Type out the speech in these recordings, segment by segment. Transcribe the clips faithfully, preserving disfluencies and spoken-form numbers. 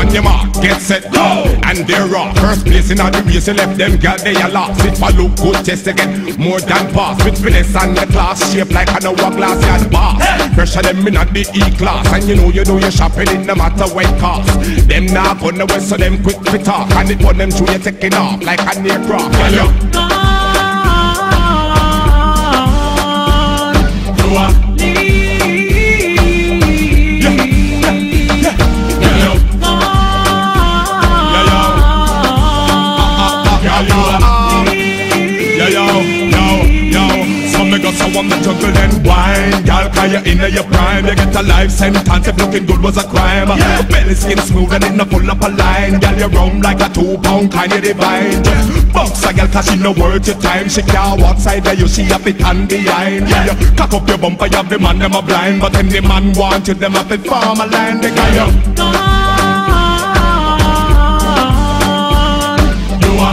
On your mark, get set, go. And they're off. First place in all the race, you left them girl, they are lost. It for look good, test again, more than pass. With finesse and the class, shape like an hourglass, yard boss. Pressure them in at the E-class. And you know you do your shopping, it no matter what it cost. Them now gonna west, so them quick fit talk. And it put them through, you taking off like an aircraft. Girl, you You are so on the jungle and wine, y'all, cause you're in your prime. You get a life sentence if looking good was a crime. Yeah. Belly skin smooth and it no pull up a line. Y'all, you round like a two pound kind of divine. Box a girl cause she no worth your time. She can't walk side of you, she have it hand behind. Yeah, you cock up your bumper, you have the man, them a blind. But when the man want you, them have to form a line. They got you You are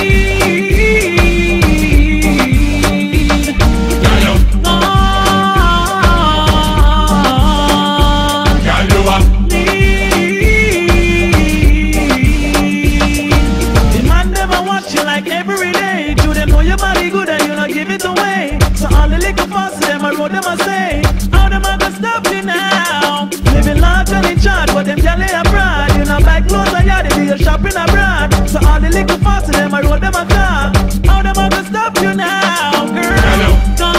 them a say, how them a go stop you now? Living large and in charge, but them jolly abroad. You know, buy clothes and yard, they do your shopping abroad. So all the little fast them, I road them a car. How them a go stop you now, girl? Gone.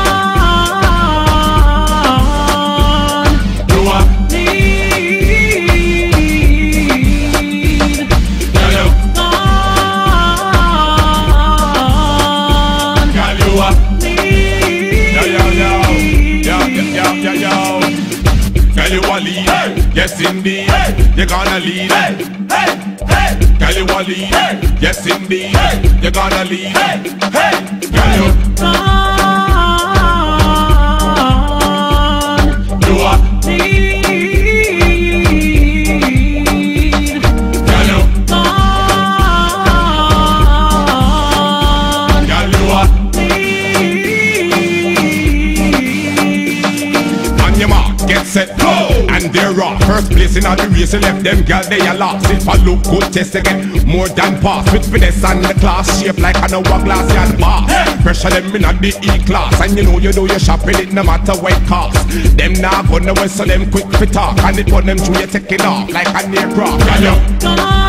You are need. Hello. Gone. Girl, you are Girl, you a lead, hey. Yes indeed, hey. You're gonna lead, hey. Hey. Hey. Girl, you a lead, hey. Yes indeed, hey. You're gonna lead, hey. Hey. Girl, you You are need. Girl, you Girl, you are need. On your mark, get set, go. And they're off. First place in all the race, you left them girl, they are lost. If I look good, test again, more than pass. With finesse and the class, shape like an hourglass, yard boss. Pressure them in at the E-class. And you know you do your shopping, it no matter what it cost. Them now gonna west, so them quick fit talk. And it put them through, you taking off like an aircraft. Girl, you